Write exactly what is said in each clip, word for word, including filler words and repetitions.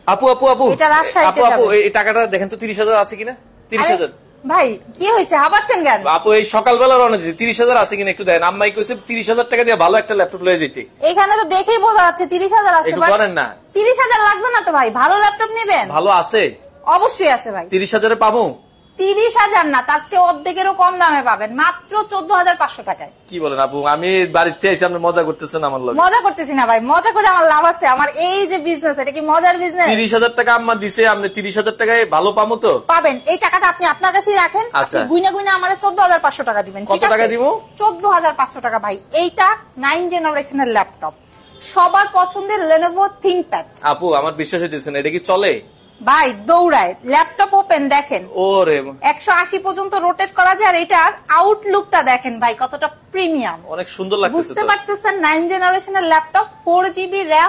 আপু আপু আপু এটা রাজশাহীতে আপু আপু যাবে। এই টাকাটা দেখেন তো তিরিশ হাজার আছে কিনা। তিরিশ হাজার ভাই কি হয়েছে, হাবাচ্ছেন কেন? আপু এই সকালবেলা রওনা দিয়েছি, তিরিশ হাজার আছে কিনা একটু দেন। আম্মাই কইছে তিরিশ হাজার টাকা দিয়ে ভালো একটা ল্যাপটপ লয়ে যেতে। এখানে তো দেখেই বোঝা যাচ্ছে তিরিশ হাজার আছে। একটু করেন না। তিরিশ হাজার লাগবে না তো ভাই, ভালো ল্যাপটপ নেবেন। ভালো আছে? অবশ্যই আছে ভাই। তিরিশ হাজারে পাবো? তিরিশ হাজার না, তার চেয়ে অর্ধেকেরও কম দামে পাবেন, মাত্র চোদ্দ হাজার পাঁচশো টাকায়। কি বলেন আপু, আমি বাড়িতে আইছি, আপনি মজা করতেছেন আমার লগে? মজা করতেছি না ভাই, মজা করে আমার লাভ আছে। আমার এই যে বিজনেস, এটা কি মজার বিজনেস? তিরিশ হাজার টাকা আম্মা দিছে, আপনি তিরিশ হাজার টাকায় ভালো পাবো তো? পাবেন। এই টাকাটা আপনি আপনার কাছেই রাখেন, আপনি গুইনা গুইনা আমার চোদ্দ হাজার পাঁচশো টাকা দিবেন। কত টাকা দিব? চোদ্দ হাজার পাঁচশো টাকা ভাই। এইটা নাইন জেনারেশনের ল্যাপটপ, সবার পছন্দের লেনোভো থিংকপ্যাড। আপু আমার বিশ্বাস হইতেছে না, এটা কি চলে? ভাই দৌড়ায়, ল্যাপটপ ওপেন দেখেন, ওরে একশো আশি পর্যন্ত রোটেট করা যায়। আর এটার আউটলুকটা দেখেন ভাই কতটা প্রিমিয়াম, অনেক সুন্দর লাগতেছে। বুঝতে পারতেছেন? নাইন জেনারেশনের ল্যাপটপ, ফোর জিবি র্যাম,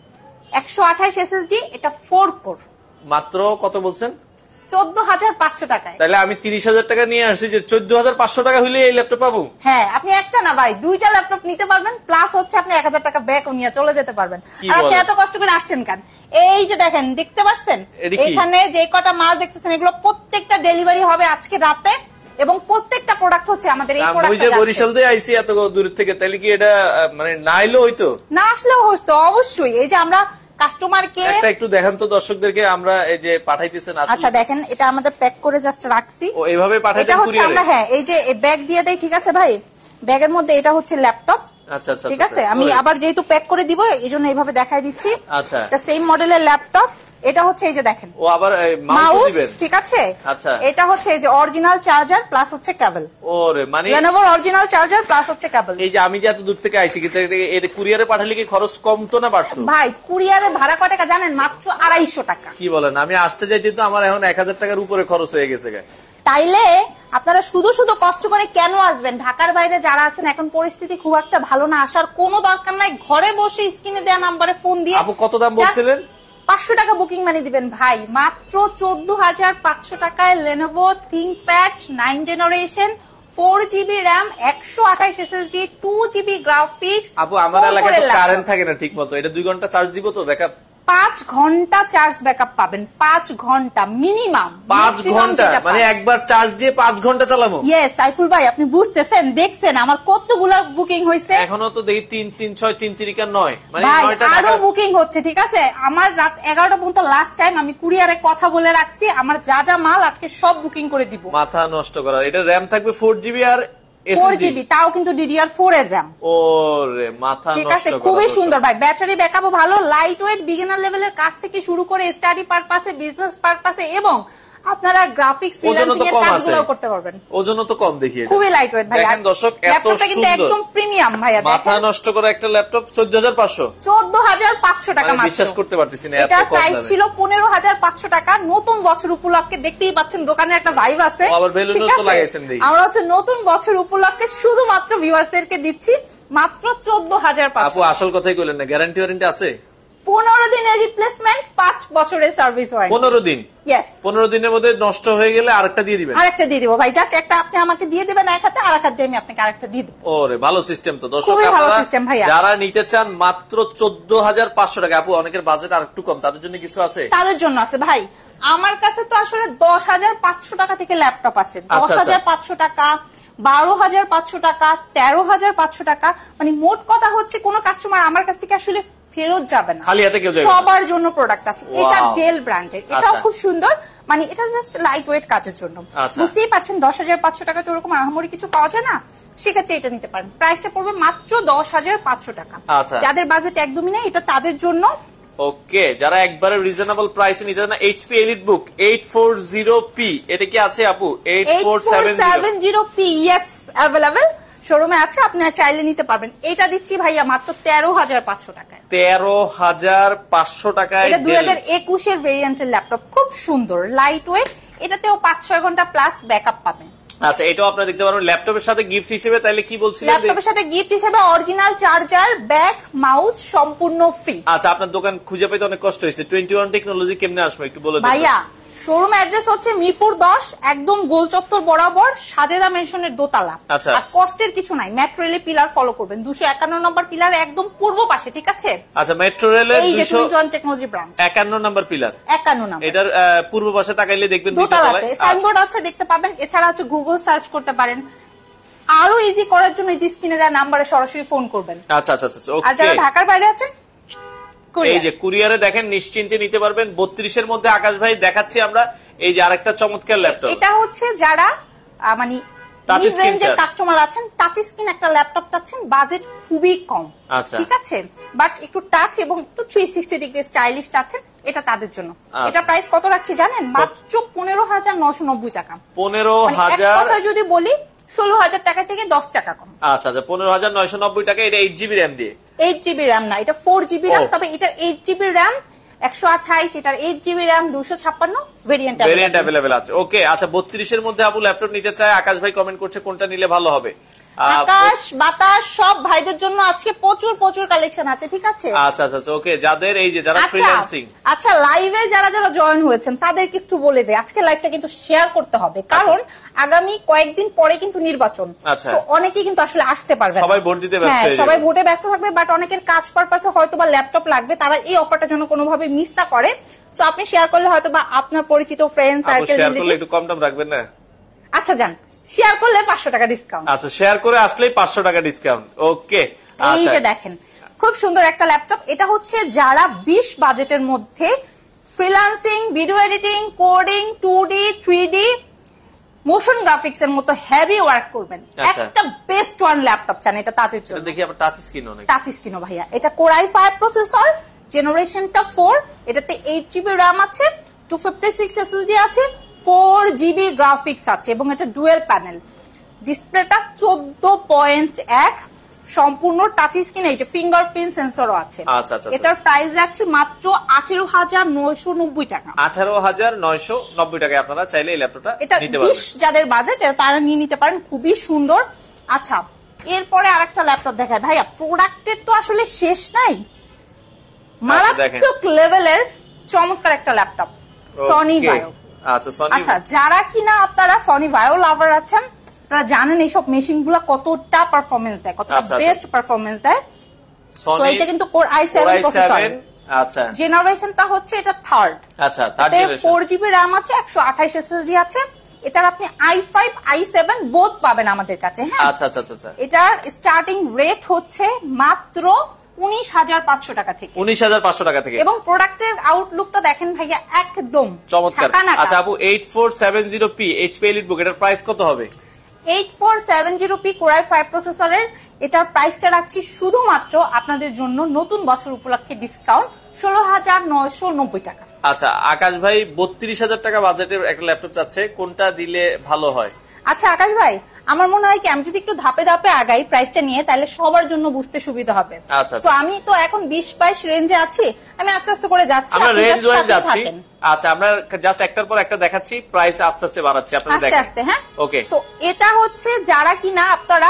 একশো আঠাশ এসএসডি, এটা ফোর কোর। মাত্র কত বলছেন? চোদ্দ হাজার পাঁচশো টাকায়। তাহলে আমি তিরিশ হাজার টাকা নিয়ে আসছি, যে চোদ্দ হাজার পাঁচশো টাকা হইলে এই ল্যাপটপ পাবো? হ্যাঁ, আপনি একটা না ভাই দুইটা ল্যাপটপ নিতে পারবেন, প্লাস হচ্ছে আপনি এক হাজার টাকা ব্যাক নিয়ে চলে যেতে পারবেন। আর আপনি এত কষ্ট করে আসছেন কেন? এই যে দেখেন, দেখতে পাচ্ছেন এখানে যে কটা মাল দেখতেছেন, এগুলো প্রত্যেকটা ডেলিভারি হবে আজকে রাতে, এবং প্রত্যেকটা প্রোডাক্ট হচ্ছে আমাদের এই প্রোডাক্ট। ওই যে বরিশাল দিয়ে আইছি এত দূর থেকে, তাহলে কি এটা মানে না এলো হইতো? না আসলেও হতো অবশ্যই। এই যে আমরা কাস্টমারকে একটা একটু দেখান তো দর্শকদেরকে, আমরা এই যে পাঠাইতেছেন। আচ্ছা দেখেন, এটা আমাদের প্যাক করে জাস্ট রাখছি। ও এইভাবে পাঠাইতেন এটা হচ্ছে কুরিয়ারে? আমরা হ্যাঁ এই যে ব্যাগ দিয়ে দেই, ঠিক আছে ভাই? ব্যাগের মধ্যে এটা হচ্ছে ল্যাপটপ। আচ্ছা আচ্ছা ঠিক আছে, আমি আবার যেহেতু প্যাক করে দিব এইজন্য এইভাবে দেখাই দিচ্ছি। আচ্ছা, এটা সেম মডেলের ল্যাপটপ। এটা হচ্ছে এই যে দেখেন, ও আবার মাউস দিবেন, ঠিক আছে? আচ্ছা, এটা হচ্ছে এই যে অরিজিনাল চার্জার প্লাস হচ্ছে কেবল। ওরে মানে Lenovo অরিজিনাল চার্জার প্লাস হচ্ছে কেবল। এই যে আমি যে এত দূর থেকে আইছি, কিন্তু এটা কুরিয়ারে পাঠালে কি খরচ কম তো না বাড়তো? ভাই কুরিয়ারে ভাড়া কত টাকা জানেন? মাত্র আড়াইশো টাকা। কি বলেন? আমি আসতে যাইতে তো আমার এখন এক হাজার টাকার উপরে খরচ হয়ে গেছে। তাইলে আপনারা শুধু শুধু কষ্ট করে কেন আসবেন? ঢাকার বাইরে যারা আছেন, এখন পরিস্থিতি খুব একটা ভালো না, আসার কোনো দরকার নাই। ঘরে বসে স্ক্রিনে দেওয়া নাম্বারে ফোন দিয়ে। আপু কত দাম বলছিলেন? পাঁচশো টাকা বুকিং মানি দিবেন ভাই, মাত্র চোদ্দ হাজার পাঁচশো টাকায় Lenovo ThinkPad nine generation, four GB RAM, একশো আঠাশ এসএসডি, টু জিবি গ্রাফিক্স। আপু আমার এলাকায় তো কারেন্ট থাকে না ঠিক মতো, এটা দুই ঘন্টা চার্জ দিব তো ব্যাকআপ? পাঁচ ঘন্টা চার্জ ব্যাকআপ পাবেন, পাঁচ ঘন্টা মিনিমাম। পাঁচ ঘন্টা মানে একবার চার্জ দিয়ে পাঁচ ঘন্টা চালাবো? ইয়েস সাইফুল ভাই, আপনি বুঝতেছেন, দেখছেন আমার কতগুলো বুকিং হয়েছে। এখনো তো দেখি তিন তিন ছয় তিন তিরিকা নয়, মানে আরো বুকিং হচ্ছে। ঠিক আছে, আমার রাত এগারোটা পর্যন্ত লাস্ট টাইম, আমি কুরিয়ারে কথা বলে রাখছি, আমার যা যা মাল আজকে সব বুকিং করে দিব। মাথা নষ্ট করা। এটা র্যাম থাকবে ফোর জিবি আর ফোর জিবি, তাও কিন্তু ডিডিআর ফোর এর র্যাম। ওরে মাথা নষ্ট। ঠিক আছে, খুবই সুন্দর ভাই, ব্যাটারি ব্যাকআপও ভালো, লাইট ওয়েট, বিগিনার লেভেলের কাজ থেকে শুরু করে স্টাডি পারপাসে, বিজনেস পারপাসে, এবং আপনারা গ্রাফিক্স ফ্রিল্যান্সিং এর কাজগুলো করতে পারবেন। ওজন তো কম দেখি, খুবই লাইট ওয়েট ভাই। দেখেন দর্শক, এত সুন্দর একদম প্রিমিয়াম ভাইয়া। মাথা নষ্ট করা একটা ল্যাপটপ চোদ্দ হাজার পাঁচশো চোদ্দ হাজার পাঁচশো টাকা মাত্র। বিশ্বাস করতে পারতেছি না, এটার প্রাইস ছিল পনেরো হাজার পাঁচশো টাকা। নতুন বছর উপলক্ষে দেখতেই পাচ্ছেন দোকানে একটা ভাইব আছে, আবার বেলুনও তো লাগাইছেন দেখি। আমরা হচ্ছে নতুন বছর উপলক্ষে শুধুমাত্র ভিউয়ার্সদেরকে দিচ্ছি মাত্র চোদ্দ হাজার পাঁচশো। আপু আসল কথাই কইলেন না, গ্যারান্টি ওয়ারেন্টি আছে? পনেরো দিনের রিপ্লেসমেন্ট, পাঁচ বছরের সার্ভিস ওয়ারেন্টি। পনেরো দিন? ইয়েস। পনেরো দিনের মধ্যে নষ্ট হয়ে গেলে আরেকটা দিয়ে দিবেন? আরেকটা দিয়ে দিব ভাই, জাস্ট একটা আপনি আমাকে দিয়ে দিবেন এক হাতে, আর এক হাতে আমি আপনাকে আরেকটা দিয়ে দেব। ওরে ভালো সিস্টেম তো দর্শক, খুবই ভালো সিস্টেম ভাইয়া। যারা নিতে চান মাত্র চোদ্দ হাজার পাঁচশো টাকা। আপু অনেকের বাজেট আর একটু কম, তাদের জন্য কিছু আছে? তাদের জন্য আছে ভাই। আমার কাছে তো আসলে দশ হাজার পাঁচশো টাকা থেকে ল্যাপটপ আছে, দশ হাজার পাঁচশো টাকা, বারো হাজার পাঁচশো টাকা, তেরো হাজার পাঁচশো টাকা। মানে মোট কথা হচ্ছে কোন কাস্টমার আমার কাছ থেকে আসলে ফেরত যাবে না, খালি হাতে কেউ যাবে না। সবার জন্য প্রোডাক্ট আছে। এটা ডেল ব্র্যান্ডের, এটাও খুব সুন্দর, মানে এটা জাস্ট লাইট ওয়েট কাজের জন্য। বুঝতেই পারছেন দশ হাজার পাঁচশো টাকা তো ওরকম আহামরি কিছু পাওয়া যায় না, সেক্ষেত্রে এটা নিতে পারেন। প্রাইসটা পড়বে মাত্র দশ হাজার পাঁচশো টাকা। যাদের বাজেট একদমই নেই, এটা তাদের জন্য। ওকে, যারা একবারে রিজনেবল প্রাইসে নিতে চান, HP EliteBook eight four zero P, এটা কি আছে আপু? Eight four seven zero P, yes available, শোরুমে আছে, আপনি চাইলে নিতে পারবেন। এটা দিচ্ছি ভাইয়া মাত্র তেরো হাজার পাঁচশো টাকায়। তেরো হাজার পাঁচশো টাকায়। এটা দুই হাজার একুশের ভেরিয়েন্টের ল্যাপটপ, খুব সুন্দর, লাইট ওয়েট, এটাতেও পাঁচ ছয় ঘন্টা প্লাস ব্যাকআপ পাবেন। আচ্ছা, এটাও আপনারা দেখতে পারবেন ল্যাপটপের সাথে গিফট হিসেবে। তাইলে কি বলছিলেন? ল্যাপটপের সাথে গিফট হিসেবে অরিজিনাল চার্জার, ব্যাগ, মাউস সম্পূর্ণ ফ্রি। আচ্ছা, আপনার দোকান খুঁজে পেতে অনেক কষ্ট হয়েছে, টোয়েন্টি ওয়ান টেকনোলজি কেমনে আসবে একটু বলে দেন ভাইয়া। শোরুম অ্যাড্রেস হচ্ছে মিরপুর দশ, একদম গোল চত্বর বরাবর, সাজেদা মেনশনের দোতলা। আচ্ছা। আর কষ্টের কিছু নাই, মেট্রো রেলে পিলার ফলো করবেন, দুশো একান্ন নম্বর পিলার একদম পূর্ব পাশে, ঠিক আছে? আচ্ছা, মেট্রো রেলের এই যে টুইন জয়েন্ট টেকনোলজি ব্রাঞ্চ একান্ন নম্বর পিলার, একান্ন নম্বর, এটার পূর্ব পাশে তাকাইলে দেখবেন দোতলাতে সাইনবোর্ড আছে, দেখতে পাবেন। এছাড়া হচ্ছে গুগল সার্চ করতে পারেন। আরো ইজি করার জন্য এই যে স্ক্রিনে দেওয়া নাম্বারে সরাসরি ফোন করবেন। আচ্ছা আচ্ছা আচ্ছা, ওকে। আর যারা ঢাকার বাইরে আছেন, এই যে কুরিয়ারে দেখেন নিশ্চিন্তে নিতে পারবেন। বত্রিশের মধ্যে আকাশ ভাই দেখাচ্ছি আমরা এই যে আরেকটা চমৎকার ল্যাপটপ। এটা হচ্ছে যারা মানে মিড রেঞ্জের কাস্টমার আছেন, টাচ স্ক্রিন একটা ল্যাপটপ চাচ্ছেন, বাজেট খুবই কম, ঠিক আছে, বাট একটু টাচ এবং একটু থ্রি সিক্সটি ডিগ্রি স্টাইলিশ চাচ্ছেন, এটা তাদের জন্য। এটা প্রাইস কত রাখছি জানেন? মাত্র পনেরো হাজার নয়শো নব্বই টাকা। পনেরো হাজার যদি বলি ষোলো হাজার টাকা থেকে দশ টাকা কম। আচ্ছা আচ্ছা, পনেরো হাজার নয়শো নব্বই টাকা। এটা এইট জিবি র্যাম দিয়ে, এইট জিবি র্যাম না, এটা ফোর জিবি র্যাম। তবে এটার এইট জিবি র্যাম একশো আঠাইশ, এটার এইট জিবি র্যাম দুশো ছাপ্পান্ন ভেরিয়েন্ট ভেরিয়েন্ট অ্যাভেলেবেল আছে। ওকে, আচ্ছা, বত্রিশের মধ্যে আপু ল্যাপটপ নিতে চায়, আকাশ ভাই কমেন্ট করছে কোনটা নিলে ভালো হবে। আকাশ বাতাস সব ভাইদের জন্য আজকে প্রচুর প্রচুর কালেকশন আছে, ঠিক আছে? আচ্ছা আচ্ছা, ওকে, যাদের এই যে যারা ফ্রিল্যান্সিং, আচ্ছা লাইভে যারা যারা জয়েন হয়েছেন তাদেরকে একটু বলে দেয়, আজকে লাইভটা কিন্তু শেয়ার করতে হবে, কারণ আগামী কয়েকদিন পরে কিন্তু নির্বাচন। আচ্ছা, অনেকেই কিন্তু আসলে আসতে পারবে না, সবাই ভোট দিতে ব্যস্ত হয়ে যাবে, সবাই ভোটে ব্যস্ত থাকবে, বাট অনেকের কাজ পারপাসে হয়তো বা ল্যাপটপ লাগবে, তারা এই অফারটা যেন কোনোভাবে মিস না করে। সো আপনি শেয়ার করলে হয়তো বা আপনার পরিচিত ফ্রেন্ড সার্কেল, শেয়ার করলে একটু কম দাম রাখবেন না? আচ্ছা যান, শেয়ার করলে পাঁচশো টাকা ডিসকাউন্ট। আচ্ছা, শেয়ার করে আসলেই পাঁচশো টাকা ডিসকাউন্ট। ওকে, এই যে দেখেন খুব সুন্দর একটা ল্যাপটপ। এটা হচ্ছে যারা বিশ বাজেটের মধ্যে freelancing, video editing, coding, two D, three D, motion graphics এর মতো হেভি ওয়ার্ক করবেন, একটা বেস্ট ওয়ান ল্যাপটপ চান, এটা তাদের জন্য। দেখি আবার টাচ স্ক্রিন, অনেক টাচ স্ক্রিনও ভাইয়া। এটা কোর আই ফাইভ প্রসেসর, জেনারেশনটা ফোর, এটাতে এইট জিবি র্যাম আছে, টু ফিফটি সিক্স এসএসডি আছে, ফোর জিবি গ্রাফিক্স আছে, এবং এটা ডুয়েল প্যানেল। ডিসপ্লেটা চোদ্দ পয়েন্ট এক, সম্পূর্ণ টাচ স্ক্রিন, এই যে ফিঙ্গারপ্রিন্ট সেন্সরও আছে। আচ্ছা আচ্ছা, এটার প্রাইস রাখছি মাত্র আঠারো হাজার নয়শো নব্বই টাকা। আঠারো হাজার নয়শো নব্বই টাকায় আপনারা চাইলে এই ল্যাপটপটা নিতে পারবেন। বিশ যাদের বাজেট তারা নিয়ে নিতে পারেন, খুবই সুন্দর। আচ্ছা, এরপরে আরেকটা ল্যাপটপ দেখায় ভাইয়া, প্রোডাক্টের তো আসলে শেষ নাই, মারাত্মক লেভেলের চমৎকার একটা ল্যাপটপ, সনি ভাইও। আচ্ছা সনি, আচ্ছা যারা কিনা আপনারা সনি ভাইও লাভার আছেন, আপনারা জানেন এইসব মেশিন গুলা কতটা পারফরমেন্স দেয়, কতটা বেস্ট পারফরমেন্স দেয়। সো এটা কিন্তু কোর আই সেভেন প্রসেসর। আচ্ছা, জেনারেশনটা হচ্ছে এটা থার্ড। আচ্ছা, third generation, four GB RAM আছে, একশো আঠাইশ এসএসডি আছে। এটার আপনি i five, i seven both পাবেন আমাদের কাছে। হ্যাঁ, আচ্ছা আচ্ছা আচ্ছা। এটার স্টার্টিং রেট হচ্ছে মাত্র উনিশ হাজার পাঁচশো টাকা থেকে, উনিশ হাজার পাঁচশো টাকা থেকে। এবং প্রোডাক্টের আউটলুকটা দেখেন ভাইয়া, একদম চমৎকার। আচ্ছা আপু, eight four seven zero P HP EliteBook, এটার প্রাইস কত হবে? Eight four seven zero P core i five প্রসেসরের এটার প্রাইসটা রাখছি শুধুমাত্র আপনাদের জন্য নতুন বছর উপলক্ষে ডিসকাউন্ট ষোলো হাজার নয়শো নব্বই টাকা। আচ্ছা, আকাশ ভাই বত্রিশ হাজার টাকা বাজেটের একটা ল্যাপটপ চাচ্ছে, কোনটা দিলে ভালো হয়? আচ্ছা আকাশ ভাই, আমার মনে হয় কি আমি যদি একটু ধাপে ধাপে আগাই প্রাইসটা নিয়ে, তাহলে সবার জন্য বুঝতে সুবিধা হবে। আচ্ছা, তো আমি তো এখন বিশ বাইশ রেঞ্জে আছি, আমি আস্তে আস্তে করে যাচ্ছি, আমরা রেঞ্জ ওয়াইজ যাচ্ছি। আচ্ছা, আমরা জাস্ট একটার পর একটা দেখাচ্ছি, প্রাইস আস্তে আস্তে বাড়াচ্ছি, আপনারা দেখেন আস্তে আস্তে। হ্যাঁ, ওকে। সো এটা হচ্ছে যারা কিনা আপনারা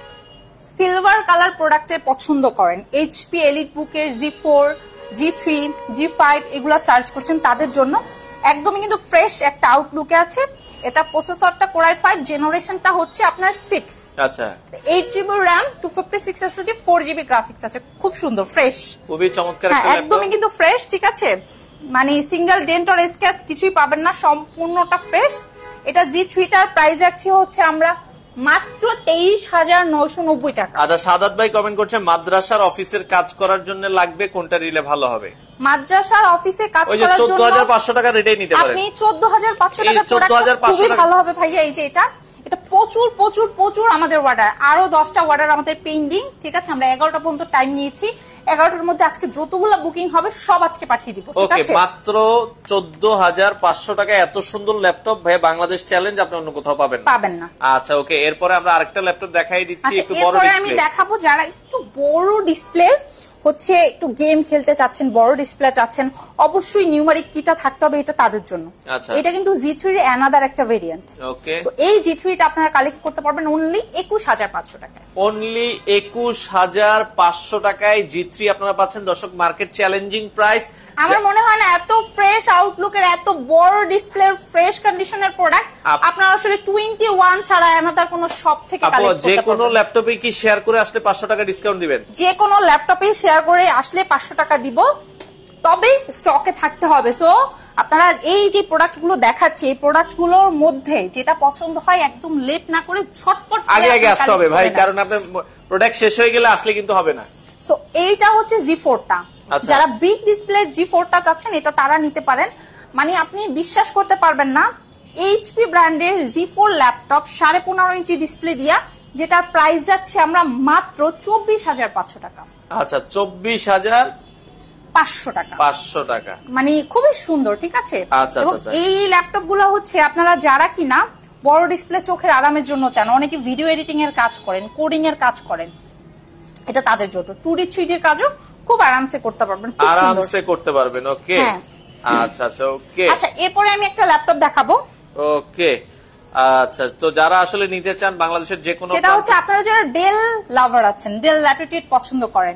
সিলভার কালার প্রোডাক্টে পছন্দ করেন, এইচপি এলিট বুকের G four, G three, G five এগুলা সার্চ করছেন, তাদের জন্য একদমই কিন্তু ফ্রেশ একটা আউটলুকে আছে। এটা প্রসেসরটা কোর আই ফাইভ, জেনারেশনটা হচ্ছে আপনার সিক্স। আচ্ছা, eight GB RAM, two fifty six SSD, four GB graphics আছে, খুব সুন্দর ফ্রেশ, খুবই চমৎকার একটা ল্যাপটপ, একদমই কিন্তু ফ্রেশ, ঠিক আছে, মানে সিঙ্গেল ডেন্ট অর স্ক্র্যাচ কিছুই পাবেন না, সম্পূর্ণটা ফ্রেশ। এটা জি থ্রিটার প্রাইস রাখছি হচ্ছে আমরা মাত্র তেইশ হাজার নয়শো নব্বই টাকা। আচ্ছা, সাদাত ভাই কমেন্ট করছে মাদ্রাসার অফিসের কাজ করার জন্য লাগবে, কোনটা নিলে ভালো হবে? মাদ্রাসার অফিসে কাজ করার জন্য চোদ্দ হাজার পাঁচশো টাকা রেটে নিতে পারেন আপনি, চোদ্দ হাজার পাঁচশো টাকা খুবই ভালো হবে ভাইয়া। এই যে এটা এটা প্রচুর প্রচুর প্রচুর আমাদের অর্ডার, আরো দশটা অর্ডার আমাদের পেন্ডিং, ঠিক আছে, আমরা এগারোটা পর্যন্ত টাইম নিয়েছি, এগারোটার মধ্যে আজকে যতগুলো বুকিং হবে সব আজকে পাঠিয়ে দিব, ঠিক আছে? মাত্র চোদ্দ হাজার পাঁচশো টাকা এত সুন্দর ল্যাপটপ ভাই, বাংলাদেশ চ্যালেঞ্জ আপনি অন্য কোথাও পাবেন পাবেন না। আচ্ছা ওকে, এরপরে আমরা আরেকটা ল্যাপটপ দেখাই দিচ্ছি, একটু বড় ডিসপ্লে। আমি দেখাবো যারা একটু বড় ডিসপ্লে হচ্ছে, একটু গেম খেলতে চাচ্ছেন, বড় ডিসপ্লে চাচ্ছেন, অবশ্যই নিউমারিক কিটা থাকতে হবে, এটা তাদের জন্য। এটা কিন্তু জি থ্রি এর অ্যানাদার একটা ভেরিয়েন্ট। ওকে, তো এই জি থ্রিটা আপনারা কালেক্ট করতে পারবেন অনলি একুশ হাজার পাঁচশো টাকায়। অনলি একুশ হাজার পাঁচশো টাকায় জি থ্রি আপনারা পাচ্ছেন। দর্শক, মার্কেট চ্যালেঞ্জিং প্রাইস। আমার মনে হয় না এত ফ্রেশ ফ্রেশ আউটলুকের এত বড় ডিসপ্লে ফ্রেশ কন্ডিশনের প্রোডাক্ট আপনারা আসলে টোয়েন্টি ওয়ান ছাড়া আলাদা কোনো শপ থেকে কালেক্ট করতে পারবেন। যে কোনো ল্যাপটপে কি শেয়ার করে আসলে পাঁচশো টাকা ডিসকাউন্ট দিবেন? যে কোনো ল্যাপটপে শেয়ার করে আসলে পাঁচশো টাকা দিব, তবে স্টকে থাকতে হবে। সো আপনারা এই যে প্রোডাক্ট গুলো দেখাচ্ছি, এই প্রোডাক্ট গুলোর মধ্যে যেটা পছন্দ হয় একদম লেট না করে ঝটপট আগে আগে আসতে হবে ভাই, কারণ আপনার প্রোডাক্ট শেষ হয়ে গেলে আসলে কিন্তু হবে না। সো এইটা হচ্ছে জি ফোর টা, যারা বিগ ডিসপ্লের জি ফোর টা চাচ্ছেন এটা তারা নিতে পারেন। মানে আপনি বিশ্বাস করতে পারবেন না, এইচপি ব্র্যান্ডের জি ফোর ল্যাপটপ সাড়ে পনেরো ইঞ্চি ডিসপ্লে দিয়া, যেটার প্রাইস যাচ্ছে আমরা মাত্র চব্বিশ হাজার পাঁচশো টাকা। আচ্ছা, চব্বিশ হাজার পাঁচশো টাকা পাঁচশো টাকা মানে খুবই সুন্দর, ঠিক আছে। আচ্ছা, এবং এই ল্যাপটপ গুলো হচ্ছে আপনারা যারা কিনা বড় ডিসপ্লে চোখের আরামের জন্য চান, অনেকে ভিডিও এডিটিং এর কাজ করেন, কোডিং এর কাজ করেন, এটা তাদের জন্য। টু ডি থ্রি ডি এর কাজও খুব আরামসে করতে পারবেন, আরামসে করতে পারবেন। ওকে, আচ্ছা আচ্ছা ওকে। আচ্ছা, এরপরে আমি একটা ল্যাপটপ দেখাবো। ওকে, আচ্ছা, তো যারা আসলে নিতে চান বাংলাদেশের যে কোনো, সেটা হচ্ছে আপনারা যারা ডেল লাভার আছেন, ডেল ল্যাটিটিউড পছন্দ করেন,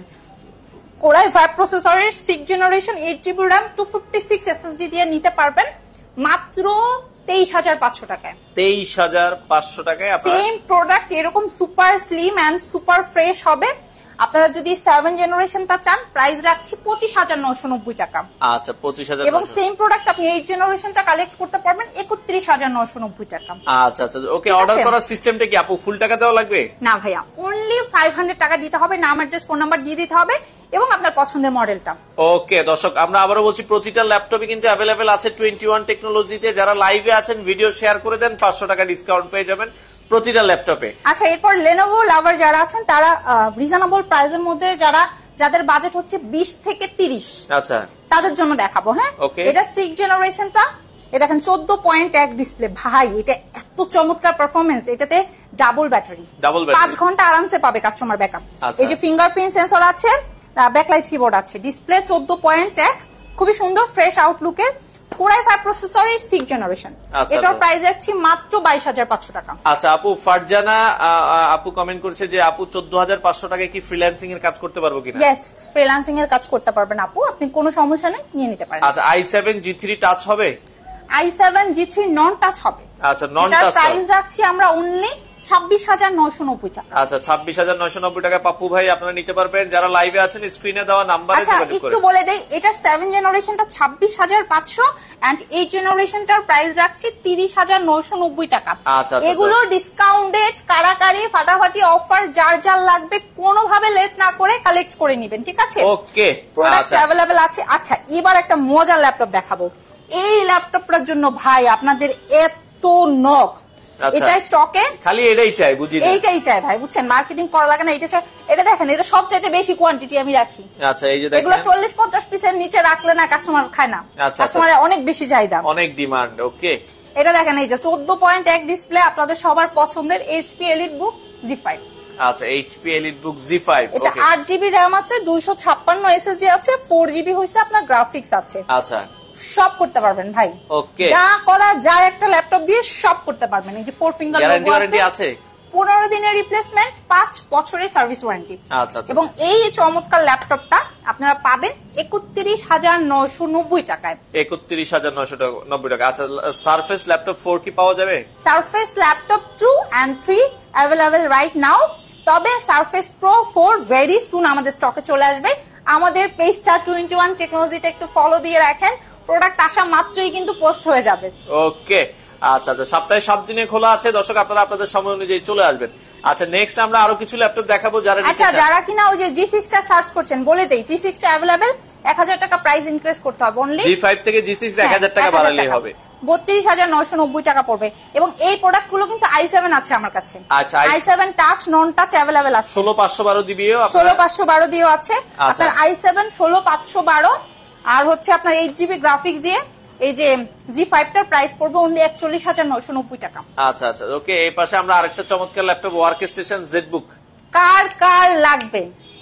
কোর আই ফাইভ প্রসেসরের six generation eight GB RAM two fifty six SSD দিয়ে নিতে পারবেন মাত্র তেইশ হাজার পাঁচশো টাকায়। তেইশ হাজার পাঁচশো টাকায় সেম প্রোডাক্ট এরকম super slim and super fresh হবে। আপনারা যদি সেভেন জেনারেশনটা চান, প্রাইস রাখছি পঁচিশ হাজার নয়শো নব্বই টাকা। আচ্ছা, পঁচিশ হাজার। এবং সেম প্রোডাক্ট আপনি এইট জেনারেশনটা কালেক্ট করতে পারবেন একত্রিশ হাজার নয়শো নব্বই টাকা। আচ্ছা আচ্ছা ওকে। অর্ডার করার সিস্টেমটা কি আপু ফুল টাকা দেওয়া লাগবে? না ভাইয়া, অনলি ফাইভ হান্ড্রেড টাকা দিতে হবে, নাম অ্যাড্রেস ফোন নাম্বার দিয়ে দিতে হবে এবং আপনার পছন্দের মডেলটা। ওকে দর্শক, আমরা আবারও বলছি প্রতিটা ল্যাপটপে কিন্তু অ্যাভেলেবেল আছে টোয়েন্টি ওয়ান টেকনোলজিতে। যারা লাইভে আছেন ভিডিও শেয়ার করে দেন, পাঁচশো টাকা ডিসকাউন্ট পেয়ে যাবেন প্রতিটা ল্যাপটপে। আচ্ছা, এরপর লেনোভো লাভার যারা আছেন তারা রিজনেবল প্রাইসের মধ্যে, যারা যাদের বাজেট হচ্ছে বিশ থেকে তিরিশ, আচ্ছা, তাদের জন্য দেখাবো। হ্যাঁ, এটা সিক্স জেনারেশনটা, এটা দেখেন চোদ্দ পয়েন্ট এক ডিসপ্লে। ভাই এটা এত চমৎকার পারফরমেন্স, এটাতে ডাবল ব্যাটারি, ডাবল ব্যাটারি, পাঁচ ঘন্টা আরামসে পাবে কাস্টমার ব্যাকআপ। আচ্ছা। এই যে ফিঙ্গারপ্রিন্ট সেন্সর আছে, ব্যাকলাইট কিবোর্ড আছে, ডিসপ্লে চোদ্দ পয়েন্ট এক, খুবই সুন্দর ফ্রেশ আউটলুকের, কোর আই ফাইভ প্রসেসরের সিক্স জেনারেশন। এটার প্রাইস রাখছি মাত্র বাইশ হাজার পাঁচশো টাকা। আচ্ছা আপু, ফারজানা আপু কমেন্ট করেছে যে আপু চোদ্দ হাজার পাঁচশো টাকায় কি ফ্রিল্যান্সিং এর কাজ করতে পারবো কিনা? ইয়েস, ফ্রিল্যান্সিং এর কাজ করতে পারবেন আপু, আপনি কোনো সমস্যা নেই, নিয়ে নিতে পারেন। আচ্ছা, i seven G three touch হবে? I seven G three non touch হবে। আচ্ছা, নন টাচ প্রাইস রাখছি আমরা অনলি ছাব্বিশ হাজার নয়শো নব্বই টাকা। আচ্ছা, ছাব্বিশ হাজার নয়শো নব্বই টাকা পাপ্পু ভাই আপনারা নিতে পারবেন। যারা লাইভে আছেন স্ক্রিনে দেওয়া নাম্বারে যোগাযোগ করুন। একটু বলে দেই, এটার সেভেন জেনারেশনটা ছাব্বিশ হাজার পাঁচশো এন্ড এইট জেনারেশনটার প্রাইস রাখছি তিরিশ হাজার নয়শো নব্বই টাকা। আচ্ছা, এগুলো ডিসকাউন্টেড, কারাকারি ফাটাফাটি অফার, যার যার লাগবে কোনোভাবে লেট না করে কালেক্ট করে নেবেন, ঠিক আছে? ওকে, প্রোডাক্ট অ্যাভেলেবল আছে। আচ্ছা, এবার একটা মজার ল্যাপটপ দেখাবো। এই ল্যাপটপটার জন্য ভাই আপনাদের এত নক, এটা স্টকে খালি এটাই চাই, বুঝি না, এইটাই চাই ভাই, বুঝছেন, মার্কেটিং করা লাগে না, এটা চাই। এটা দেখেন, এটা সবচাইতে বেশি কোয়ান্টিটি আমি রাখি। আচ্ছা, এই যে দেখেন, এগুলো চল্লিশ পঞ্চাশ পিসের নিচে রাখলে না কাস্টমার খায় না, কাস্টমারের অনেক বেশি চাহিদা, অনেক ডিমান্ড। ওকে, এটা দেখেন, এই যে চোদ্দ পয়েন্ট এক ডিসপ্লে, আপনাদের সবার পছন্দের HP EliteBook G five. আচ্ছা, HP EliteBook G five, এটা আট জিবি র্যাম আছে, দুইশো ছাপ্পান্ন এসএসডি আছে, ফোর জিবি হয়েছে আপনার গ্রাফিক্স আছে। আচ্ছা, সব করতে পারবেন ভাই। ওকে, যা করা যায় একটা ল্যাপটপ দিয়ে সব করতে পারবেন। এই যে ফোর ফিঙ্গার গ্যারান্টি ওয়ারেন্টি আছে, পনেরো দিনের রিপ্লেসমেন্ট, পাঁচ বছরের সার্ভিস ওয়ারেন্টি। আচ্ছা, এবং এই চমৎকার ল্যাপটপটা আপনারা পাবেন একত্রিশ হাজার নয়শো নব্বই টাকায়। একত্রিশ হাজার নয়শো নব্বই টাকা। আচ্ছা, সারফেস ল্যাপটপ ফোর কি পাওয়া যাবে? Surface laptop two and three available right now, তবে Surface Pro four very soon আমাদের স্টকে চলে আসবে। আমাদের পেজটা টোয়েন্টি ওয়ান টেকনোলজিটা একটু ফলো দিয়ে রাখেন, প্রোডাক্ট আসা মাত্রই কিন্তু পোস্ট হয়ে যাবে। ওকে, আচ্ছা আচ্ছা, সপ্তাহে সাত দিনে খোলা আছে দর্শক, আপনারা আপনাদের সময় অনুযায়ী চলে আসবেন। আচ্ছা, নেক্সট আমরা আরো কিছু ল্যাপটপ দেখাবো যারা আচ্ছা যারা কিনা ওই যে জি সিক্স টা সার্চ করছেন, বলে দেই জি সিক্স টা अवेलेबल এক হাজার টাকা প্রাইস ইনক্রিজ করতে হবে, অনলি জি ফাইভ থেকে জি সিক্স এক হাজার টাকা বাড়ালেই হবে, বত্রিশ হাজার নয়শো নব্বই টাকা পড়বে। এবং এই প্রোডাক্ট গুলো কিন্তু আই সেভেন আছে আমার কাছে। আচ্ছা, i seven touch non touch available আছে, ষোলো পাঁচশো বারো দিবিও, ষোলো পাঁচশো বারো দিয়েও আছে আপনার। আই সেভেন ষোলো পাঁচশো বারো আর হচ্ছে আপনার এইট জিবি গ্রাফিক্স দিয়ে এই যে জি ফাইভ টার প্রাইস পড়বে অনলি একচল্লিশ হাজার নয়শো নব্বই টাকা। আচ্ছা আচ্ছা, ওকে। এই পাশে আমরা আরেকটা চমৎকার ল্যাপটপ ওয়ার্ক স্টেশন জেডবুক, কার কার লাগবে,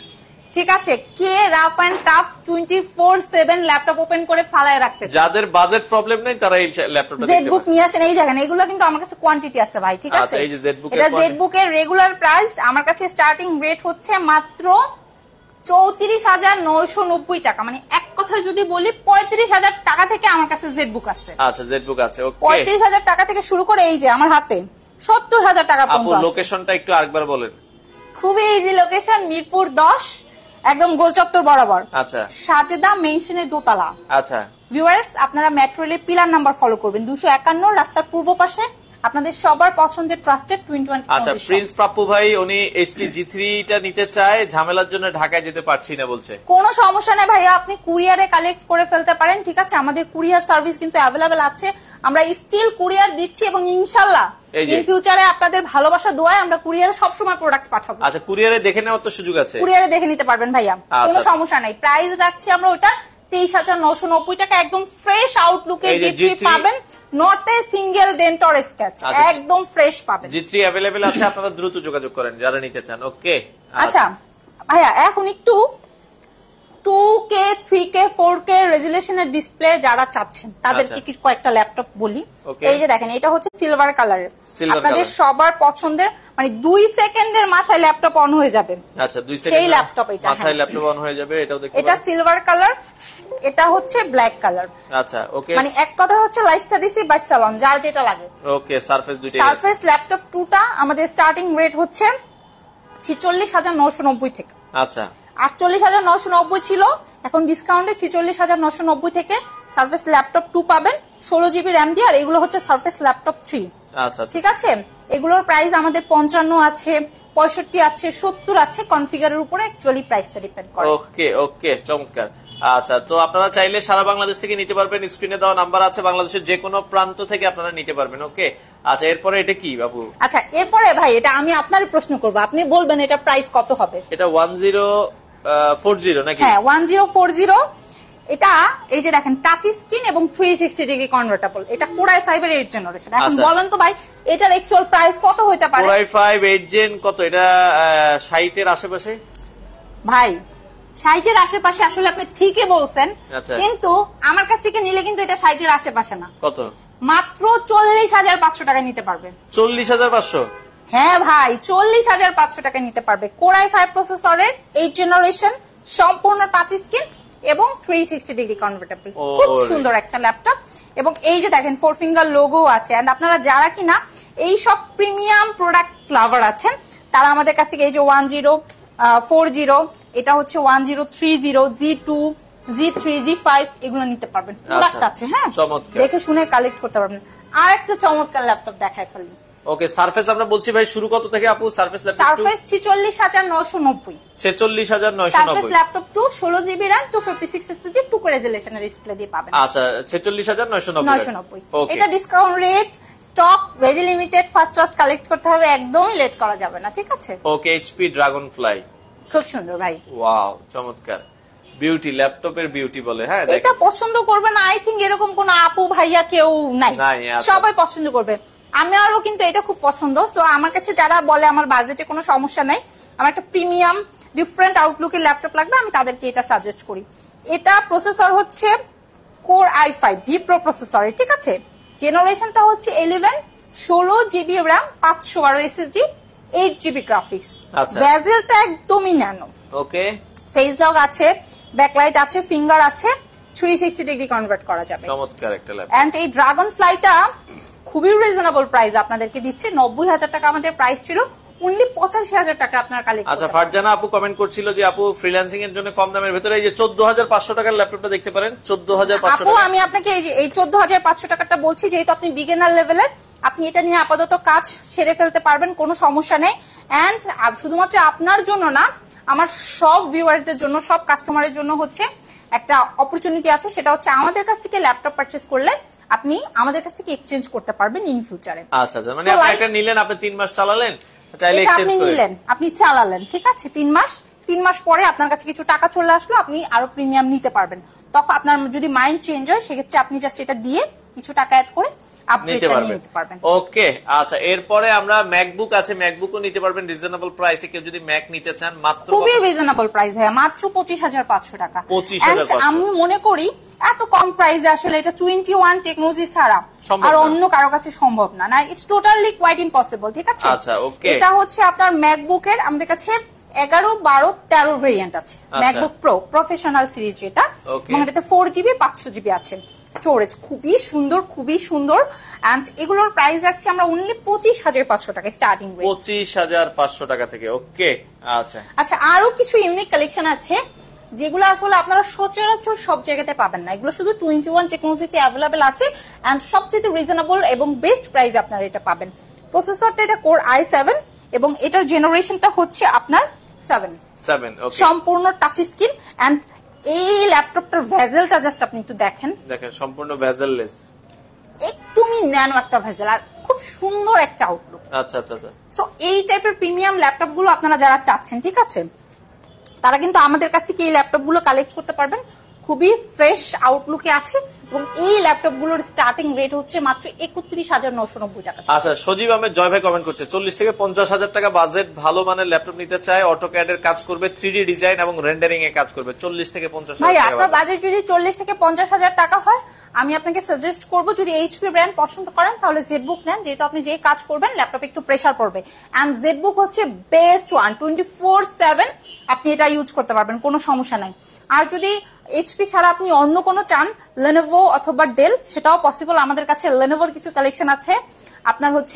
ঠিক আছে, কে rough and tough twenty four seven laptop open করে ফালায় রাখতে, যাদের বাজেট প্রবলেম নেই তারা এই ল্যাপটপটা জেডবুক নিয়ে আসেন। এই জায়গায় এগুলো কিন্তু আমার কাছে কোয়ান্টিটি আছে ভাই, ঠিক আছে। এই যে জেডবুক, এটা জেডবুক এর রেগুলার প্রাইস আমার কাছে স্টার্টিং রেট হচ্ছে মাত্র চৌত্রিশ হাজার নয়শো নব্বই টাকা, মানে এক কথা কথা যদি বলি পঁয়ত্রিশ হাজার টাকা থেকে আমার কাছে জেড বুক আছে। আচ্ছা জেড বুক আছে, ওকে। পঁয়ত্রিশ হাজার টাকা থেকে শুরু করে এই যে আমার হাতে সত্তর হাজার টাকা পর্যন্ত। আপু লোকেশনটা একটু আরেকবার বলেন। খুবই ইজি লোকেশন, মিরপুর দশ, একদম গোলচত্বর বরাবর। আচ্ছা, সাজেদা মেনশনের দোতলা। আচ্ছা ভিউয়ার্স, আপনারা মেট্রো রেলের পিলার নাম্বার ফলো করবেন, দুশো একান্ন, রাস্তার পূর্ব পাশে, আপনাদের সবার পছন্দের ট্রাস্টেড টুয়েন্টি ওয়ান। আচ্ছা, প্রিন্স পাপ্পু ভাই উনি এইচপি জি থ্রি টা নিতে চায়, ঝামেলার জন্য ঢাকায় যেতে পারছি না বলছে। কোনো সমস্যা নেই ভাইয়া, আপনি কুরিয়ারে কালেক্ট করে ফেলতে পারেন, ঠিক আছে। আমাদের কুরিয়ার সার্ভিস কিন্তু অ্যাভেলেবেল আছে, আমরা স্টিল কুরিয়ার দিচ্ছি এবং ইনশাআল্লাহ ইন ফিউচারে আপনাদের ভালোবাসা দোয়ায় আমরা কুরিয়ারে সবসময় প্রোডাক্ট পাঠাবো। আচ্ছা, কুরিয়ারে দেখে নেওয়ার তো সুযোগ আছে? কুরিয়ারে দেখে নিতে পারবেন ভাইয়া, কোনো সমস্যা নাই। প্রাইস রাখছি আমরা ওটা তেইশ হাজার নশো নব্বই টাকা, একদম ফ্রেশ আউটলুকের জি থ্রি পাবেন, not a single dent or scratch, একদম ফ্রেশ পাবেন। জি থ্রি अवेलेबल আছে, আপনারা দ্রুত যোগাযোগ করেন যারা নিতে চান, ওকে। আচ্ছা ভাইয়া, এখন একটু two K, three K, four K রেজুলেশনের ডিসপ্লে যারা চাচ্ছেন তাদেরকে কি কয়েকটা ল্যাপটপ বলি। এই যে দেখেন, এটা হচ্ছে সিলভার কালারের, আপনাদের সবার পছন্দের, মানে দুই সেকেন্ডের মাথায় ল্যাপটপ অন হয়ে যাবে। আচ্ছা, দুই সেকেন্ড সেই ল্যাপটপ, এটা মাথায় ল্যাপটপ অন হয়ে যাবে, এটাও দেখতে। এটা সিলভার কালার, এটা হচ্ছে ব্ল্যাক কালার। আচ্ছা, ওকে। মানে এক কথা হচ্ছে লাইসা দিছি বাইশ সালন, যার যেটা লাগে। ওকে, সারফেস দুইটাই। সারফেস ল্যাপটপ টু টা আমাদের স্টার্টিং রেট হচ্ছে ছিচল্লিশ হাজার নশো নব্বই থেকে। আচ্ছা, আটচল্লিশ হাজার নশো নব্বই ছিল, এখন ডিসকাউন্টে ছিচল্লিশ হাজার নশো নব্বই থেকে সারফেস ল্যাপটপ টু পাবেন, ষোলো জিবি র্যাম দিয়ে। আর এগুলো হচ্ছে সারফেস ল্যাপটপ থ্রি। আচ্ছা, ঠিক আছে। এগুলোর প্রাইস আমাদের পঞ্চান্ন আছে, পঁয়ষট্টি আছে, সত্তর আছে, কনফিগারের উপরে অ্যাকচুয়ালি প্রাইসটা ডিপেন্ড করে। ওকে ওকে, চমৎকার। আচ্ছা, তো আপনারা চাইলে সারা বাংলাদেশ থেকে নিতে পারবেন, স্ক্রিনে দেওয়া নাম্বার আছে, বাংলাদেশের যে কোনো প্রান্ত থেকে আপনারা নিতে পারবেন, ওকে। আচ্ছা, এরপরে এটা কি বাবু? আচ্ছা, এরপরে ভাই এটা আমি আপনারই প্রশ্ন করব, আপনি বলবেন এটা প্রাইস কত হবে। এটা ওয়ান জিরো ফোর জিরো নাকি? হ্যাঁ, ওয়ান জিরো ফোর জিরো। এটা এই যে দেখেন, টাচ স্ক্রিন এবং থ্রি সিক্সটি ডিগ্রি কনভার্টেবল, এটা কোর আই ফাইভ এর এইট জেনারেশন। এখন বলেন তো ভাই, এটার অ্যাকচুয়াল প্রাইস কত হতে পারে? Core i five eight gen কত? এটা ষাট এর আশেপাশে ভাই, ষাট এর আশেপাশে আসলে আপনি ঠিকই বলছেন, কিন্তু আমার কাছ থেকে নিলে কিন্তু এটা ষাট এর আশেপাশে না। কত? মাত্র চল্লিশ হাজার পাঁচশো টাকা নিতে পারবে। চল্লিশ হাজার পাঁচশো? হ্যাঁ ভাই, চল্লিশ হাজার পাঁচশো টাকা নিতে পারবে। কোর আই ফাইভ প্রসেসরের এইট জেনারেশন, সম্পূর্ণ টাচ স্ক্রিন এবং থ্রি সিক্সটি ডিগ্রি কনভার্টেবল, খুব সুন্দর একটা ল্যাপটপ। এবং এই যে দেখেন, ফোর ফিঙ্গার লোগো আছে। এন্ড আপনারা যারা কিনা এই সব প্রিমিয়াম প্রোডাক্ট লাভার আছেন, তারা আমাদের কাছ থেকে এই যে ওয়ান জিরো ফোর জিরো, এটা হচ্ছে one zero three zero, G two, G three, G five, এগুলো নিতে পারবেন। প্রোডাক্ট আছে, হ্যাঁ, দেখে শুনে কালেক্ট করতে পারবেন। আর একটা চমৎকার ল্যাপটপ দেখায় ফেলি। ওকে, সারফেস আমরা বলছি ভাই শুরু কত থেকে আপু? সারফেস ল্যাপটপ সারফেস ছেচল্লিশ হাজার নয়শো নব্বই। ছেচল্লিশ হাজার নয়শো নব্বই। সারফেস ল্যাপটপ টু, ষোলো GB RAM, two fifty six SSD, two K রেজুলেশনের ডিসপ্লে দিয়ে পাবেন। আচ্ছা, ছেচল্লিশ হাজার নয়শো নব্বই। এটা discount rate, stock very limited, first first collect করতে হবে, একদমই লেট করা যাবে না, ঠিক আছে। ওকে, এইচপি ড্রাগন ফ্লাই, খুব সুন্দর ভাই। ওয়াও, চমৎকার বিউটি, ল্যাপটপের বিউটি বলে। হ্যাঁ, এটা পছন্দ করবে না, আই থিঙ্ক এরকম কোন আপু ভাইয়া কেউ নাই, সবাই পছন্দ করবে। আমি আরো কিন্তু এটা খুব পছন্দ। সো আমার কাছে যারা বলে আমার বাজেটে কোনো সমস্যা নাই, আমার একটা প্রিমিয়াম ডিফারেন্ট আউটলুকের ল্যাপটপ লাগবে, আমি তাদেরকে এটা সাজেস্ট করি। এটা প্রসেসর হচ্ছে core i five V pro processor, ঠিক আছে। জেনারেশনটা হচ্ছে ইলেভেন, ষোলো জিবি র্যাম, পাঁচশো বারো এসএসডি, এইট জিবি গ্রাফিক্স। বেজেলটা একদমই ন্যানো, ওকে। ফেস লক আছে, ব্যাকলাইট আছে, ফিঙ্গার আছে, থ্রি সিক্সটি ডিগ্রি কনভার্ট করা যাবে। চমৎকার একটা ল্যাপটপ। এন্ড এই ড্রাগন ফ্লাইটা খুবই রিজনেবল প্রাইস আপনাদেরকে দিচ্ছে। নব্বই হাজার টাকা আমাদের প্রাইস ছিল, অনলি পঁচাশি হাজার টাকা আপনার কালেক্ট। আচ্ছা, ফারজানা আপু কমেন্ট করছিল যে আপু ফ্রিল্যান্সিং এর জন্য কম দামের ভিতরে এই যে চোদ্দ হাজার পাঁচশো টাকার ল্যাপটপটা দেখতে পারেন। চোদ্দ হাজার পাঁচশো আপু, আমি আপনাকে এই যে এই চোদ্দ হাজার পাঁচশো টাকাটা বলছি, যেহেতু আপনি বিগিনার লেভেলের, আপনি এটা নিয়ে আপাতত কাজ সেরে ফেলতে পারবেন, কোনো সমস্যা নেই। এন্ড শুধুমাত্র আপনার জন্য না, আমার সব ভিউয়ারদের জন্য, সব কাস্টমারের জন্য হচ্ছে একটা অপরচুনিটি আছে, সেটা হচ্ছে আমাদের কাছ থেকে ল্যাপটপ পারচেজ করলে আপনি আমাদের কাছ থেকে এক্সচেঞ্জ করতে পারবেন ইন ফিউচারে। আচ্ছা আচ্ছা, মানে আপনি একটা নিলেন, আপনি তিন মাস চালালেন, চাইলে এক্সচেঞ্জ আপনি নিলেন, আপনি চালালেন, ঠিক আছে, তিন মাস তিন মাস পরে আপনার কাছে কিছু টাকা চলে আসলো, আপনি আরো প্রিমিয়াম নিতে পারবেন। তখন আপনার যদি মাইন্ড চেঞ্জ হয়, সেক্ষেত্রে আপনি জাস্ট এটা দিয়ে কিছু টাকা অ্যাড করে নিতে পারবেন। ওকে, আচ্ছা, এরপরে আমরা ম্যাকবুক আছে, ম্যাকবুকও নিতে পারবেন রিজনেবল প্রাইসে। কেউ যদি ম্যাক নিতে চান, মাত্র খুবই রিজনেবল প্রাইস ভাইয়া, মাত্র পঁচিশ হাজার পাঁচশো টাকা। পঁচিশ হাজার পাঁচশো। আমি মনে করি এত কম প্রাইসে আসলে এটা টোয়েন্টি ওয়ান টেকনোলজি ছাড়া আর অন্য কারো কাছে সম্ভব না, না, ইটস টোটালি কোয়াইট ইম্পসিবল, ঠিক আছে। আচ্ছা, ওকে। এটা হচ্ছে আপনার ম্যাকবুকের আমাদের কাছে এগারো বারো তেরো ভেরিয়েন্ট আছে ম্যাকবুক প্রো প্রফেশনাল সিরিজ, যেটা এবং এটাতে ফোর জিবি পাঁচশো জিবি আছে স্টোরেজ। খুবই সুন্দর, খুবই সুন্দর। এন্ড এগুলোর প্রাইস রাখছি আমরা অনলি পঁচিশ হাজার পাঁচশো টাকা স্টার্টিং রেট, পঁচিশ হাজার পাঁচশো টাকা থেকে। ওকে, আচ্ছা আচ্ছা আরো কিছু ইউনিক কালেকশন আছে যেগুলো আসলে আপনারা সচরাচর সব জায়গাতে পাবেন না। এগুলো শুধু টোয়েন্টি ওয়ান টেকনোলজিতে অ্যাভেলেবেল আছে এন্ড সবচেয়ে রিজনেবল এবং বেস্ট প্রাইস আপনারা এটা পাবেন। প্রসেসরটা এটা কোর আই সেভেন এবং এটার জেনারেশনটা হচ্ছে আপনার সেভেন সেভেন ওকে, সম্পূর্ণ টাচ স্ক্রিন। এন্ড এই ল্যাপটপটার ভেজেলটা জাস্ট আপনি একটু দেখেন, দেখেন সম্পূর্ণ ভেজেললেস, একদমই ন্যানো একটা ভেজেল আর খুব সুন্দর একটা আউটলুক। আচ্ছা আচ্ছা আচ্ছা। সো এই টাইপের প্রিমিয়াম ল্যাপটপ গুলো আপনারা যারা চাচ্ছেন, ঠিক আছে, তারা কিন্তু আমাদের কাছ থেকে এই ল্যাপটপ গুলো কালেক্ট করতে পারবেন। খুবই ফ্রেশ আউটলুকে আছে এবং এই ল্যাপটপ গুলোর স্টার্টিং রেট হচ্ছে মাত্র একত্রিশ হাজার নশো নব্বই টাকা। আচ্ছা, সজীব আহমেদ জয় ভাই কমেন্ট করছে চল্লিশ থেকে পঞ্চাশ হাজার টাকা বাজেট, ভালো মানের ল্যাপটপ নিতে চায়, অটোক্যাড এর কাজ করবে, থ্রি ডি ডিজাইন এবং রেন্ডারিং এ কাজ করবে, চল্লিশ থেকে পঞ্চাশ ভাই হাজার আপনার টাকা বাজেট যদি চল্লিশ থেকে পঞ্চাশ হাজার টাকা হয়, আমি আপনাকে সাজেস্ট করবো যদি এইচপি ব্র্যান্ড পছন্দ করেন তাহলে জেডবুক নেন, যেহেতু আপনি যে কাজ করবেন ল্যাপটপে একটু প্রেসার পড়বে। এন্ড জেডবুক হচ্ছে best one, twenty four seven আপনি এটা ইউজ করতে পারবেন, কোনো সমস্যা নাই। আর যদি এইচপি ছাড়া আপনি অন্য কোনো চান, লেনোভো অথবা ডেল, সেটাও পসিবল। আমাদের কাছে লেনোভোর কিছু কালেকশন আছে, আপনার হচ্ছে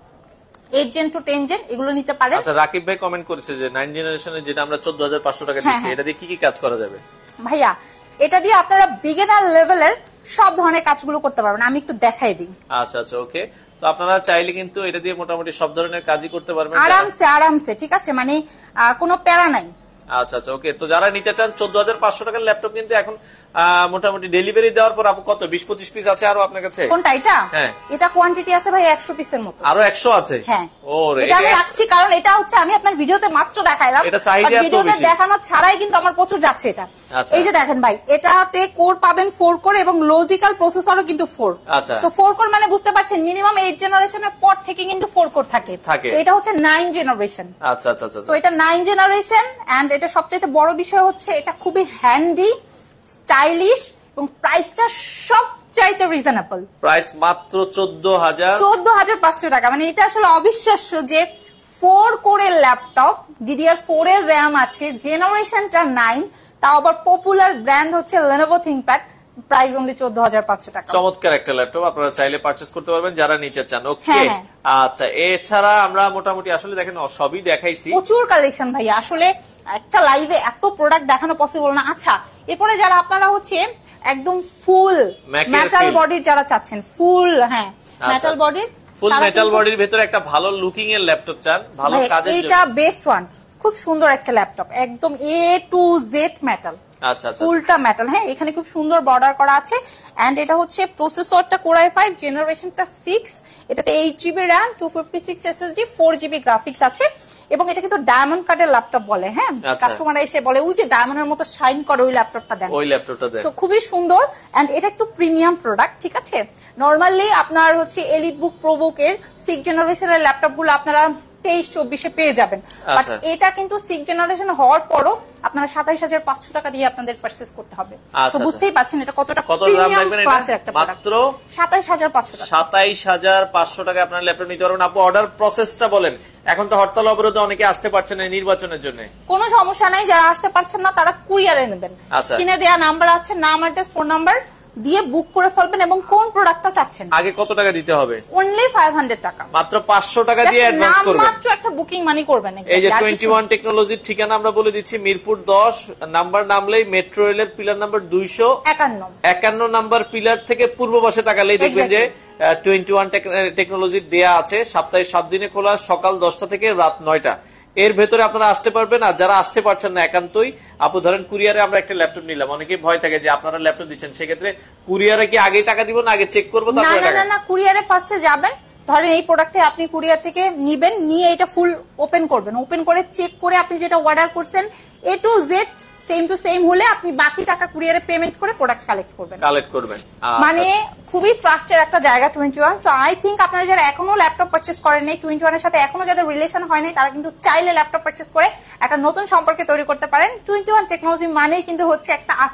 eight gen two ten gen এগুলো নিতে পারেন। আচ্ছা, রাকিব ভাই কমেন্ট করেছে যে নাইন জেনারেশনের যেটা আমরা চোদ্দ হাজার পাঁচশো টাকা দিচ্ছি, এটা দিয়ে কি কি কাজ করা যাবে? ভাইয়া এটা দিয়ে আপনারা বিগিনার লেভেলের সব ধরনের কাজগুলো করতে পারবেন, আমি একটু দেখাই দিই। আচ্ছা আচ্ছা ওকে, তো আপনারা চাইলে কিন্তু এটা দিয়ে মোটামুটি সব ধরনের কাজই করতে পারবেন আরামসে আরামসে, ঠিক আছে, মানে কোনো প্যারা নাই। আচ্ছা আচ্ছা ওকে, তো যারা নিতে চান চোদ্দ হাজার পাঁচশো টাকার ল্যাপটপ কিন্তু এখন মোটামুটি ডেলিভারি দেওয়ার পর আপু কত বিশ পঁচিশ পিস আছে আরো আপনার কাছে? কোনটা এটা? হ্যাঁ, এটা কোয়ান্টিটি আছে ভাই একশো পিসের মতো। আরো একশো আছে? হ্যাঁ, ওরে এটা আমি রাখছি কারণ এটা হচ্ছে আমি আপনার ভিডিওতে মাত্র দেখাইলাম, এটা চাহিদা এত ভিডিওতে বেশি, দেখানো ছাড়াই কিন্তু আমার প্রচুর যাচ্ছে এটা। আচ্ছা, এই যে দেখেন ভাই, এটাতে কোর পাবেন ফোর কোর এবং লজিক্যাল প্রসেসরও কিন্তু ফোর। আচ্ছা, সো ফোর কোর মানে বুঝতে পারছেন মিনিমাম এইট জেনারেশনের পর থেকে কিন্তু ফোর কোর থাকে থাকে এটা হচ্ছে নাইন জেনারেশন। আচ্ছা আচ্ছা আচ্ছা, সো এটা নাইন জেনারেশন এন্ড এটা সবচেয়ে বড় বিষয় হচ্ছে এটা খুবই হ্যান্ডি, স্টাইলিশ এবং প্রাইসটা সবচাইতে রিজনেবল। প্রাইস মাত্র চোদ্দ হাজার চোদ্দ হাজার পাঁচশো টাকা। মানে এটা আসলে অবিশ্বাস্য যে ফোর কোরের ল্যাপটপ, ডিডিআর ফোর এর র্যাম আছে, জেনারেশনটা নাইন, তাও আবার পপুলার ব্র্যান্ড হচ্ছে লেনোভো থিংকপ্যাড, প্রাইস অনলি চোদ্দ হাজার পাঁচশো টাকা। চমৎকার একটা ল্যাপটপ, আপনারা চাইলে পারচেস করতে পারবেন যারা নিতে চান। ওকে, আচ্ছা, এছাড়া আমরা মোটামুটি আসলে দেখেন সবই দেখাইছি, প্রচুর কালেকশন ভাই, আসলে একটা লাইভে এত প্রোডাক্ট দেখানো পসিবল না। আচ্ছা, এরপরে যারা আপনারা হচ্ছে একদম ফুল মেটাল বডির যারা চাচ্ছেন, ফুল হ্যাঁ মেটাল বডির, ফুল মেটাল বডির ভেতরে একটা ভালো লুকিং এর ল্যাপটপ চান, ভালো কাজের জন্য, এটা বেস্ট ওয়ান। খুব সুন্দর একটা ল্যাপটপ, একদম এ টু জেড মেটাল, আচ্ছা আচ্ছা ফুলটা মেটাল। হ্যাঁ, এখানে খুব সুন্দর বর্ডার করা আছে এন্ড এটা হচ্ছে প্রসেসরটা কোর আই ফাইভ জেনারেশনটা সিক্স, এটাতে eight GB RAM, two fifty six SSD, four GB graphics আছে এবং এটা কিন্তু ডায়মন্ড কার্ডের ল্যাপটপ বলে। হ্যাঁ, কাস্টমার এসে বলে ওই যে ডায়মন্ডের মতো শাইন করে ওই ল্যাপটপটা দেন, ওই ল্যাপটপটা দেন। সো খুবই সুন্দর এন্ড এটা একটু প্রিমিয়াম প্রোডাক্ট, ঠিক আছে। নরমালি আপনার হচ্ছে এলিট বুক প্রোবুক এর সিক্স জেনারেশনের ল্যাপটপ গুলো আপনারা তেইশ চব্বিশে পেয়ে যাবেন, বাট এটা কিন্তু সিক্স জেনারেশন হওয়ার পরও আপনারা সাতাইশ হাজার পাঁচশো টাকা দিয়ে আপনাদের পারচেস করতে হবে। তো বুঝতেই পারছেন এটা কতটা প্রিমিয়াম ক্লাসের একটা প্রোডাক্ট। মাত্র সাতাইশ হাজার পাঁচশো টাকা, সাতাইশ হাজার পাঁচশো টাকা আপনার ল্যাপটপ নিতে পারবেন। আপু অর্ডার প্রসেসটা বলেন, এখন তো হরতাল অবরোধে অনেকে আসতে পারছেন না নির্বাচনের জন্য। কোনো সমস্যা নাই, যারা আসতে পারছেন না তারা কুরিয়ারে নেবেন, স্ক্রিনে দেওয়া নাম্বার আছে, নাম অ্যাড্রেস ফোন নাম্বার দিয়ে বুক করে ফেলবেন এবং কোন প্রোডাক্টটা চাচ্ছেন। আগে কত টাকা দিতে হবে? অনলি ফাইভ হান্ড্রেড টাকা, মাত্র পাঁচশো টাকা দিয়ে অ্যাডভান্স করবেন, মাত্র একটা বুকিং মানি করবেন। এই যে টোয়েন্টি ওয়ান টেকনোলজির ঠিকানা আমরা বলে দিচ্ছি, মিরপুর দশ নাম্বার নামলেই মেট্রো রেলের পিলার নাম্বার দুইশো একান্ন একান্ন নাম্বার পিলার থেকে পূর্ব পাশে তাকালেই দেখবেন যে টোয়েন্টি ওয়ান টেকনোলজির দেয়া আছে। সপ্তাহে সাত দিনে খোলা, সকাল দশটা থেকে রাত নয়টা, এর ভেতরে আপনারা আসতে পারবেন। আর যারা আসতে পারছেন না একান্তই, আপু ধরেন কুরিয়ারে আমরা একটা ল্যাপটপ নিলাম, অনেকে ভয় থাকে যে আপনারা ল্যাপটপ দিচ্ছেন, সেক্ষেত্রে কুরিয়ারে কি আগে টাকা দিব না আগে চেক করবো? না না না, কুরিয়ারে ফার্স্টে যাবেন, ধরেন এই প্রোডাক্টে আপনি কুরিয়ার থেকে নিবেন, নিয়ে এটা ফুল ওপেন করবেন, ওপেন করে চেক করে আপনি যেটা অর্ডার করছেন A to Z same to same হলে আপনি বাকি টাকা কুরিয়ারে পেমেন্ট করে প্রোডাক্ট কালেক্ট করবেন কালেক্ট করবেন মানে খুবই ট্রাস্টেড একটা জায়গা twenty one. So I think আপনারা যারা এখনো ল্যাপটপ পারচেস করেন নাই, টোয়েন্টি ওয়ান এর সাথে এখনো যাদের রিলেশন হয় নাই, তারা কিন্তু চাইলে ল্যাপটপ পারচেস করে একটা নতুন সম্পর্কে তৈরি করতে পারেন। টোয়েন্টি ওয়ান টেকনোলজি মানেই কিন্তু হচ্ছে একটা আস্থার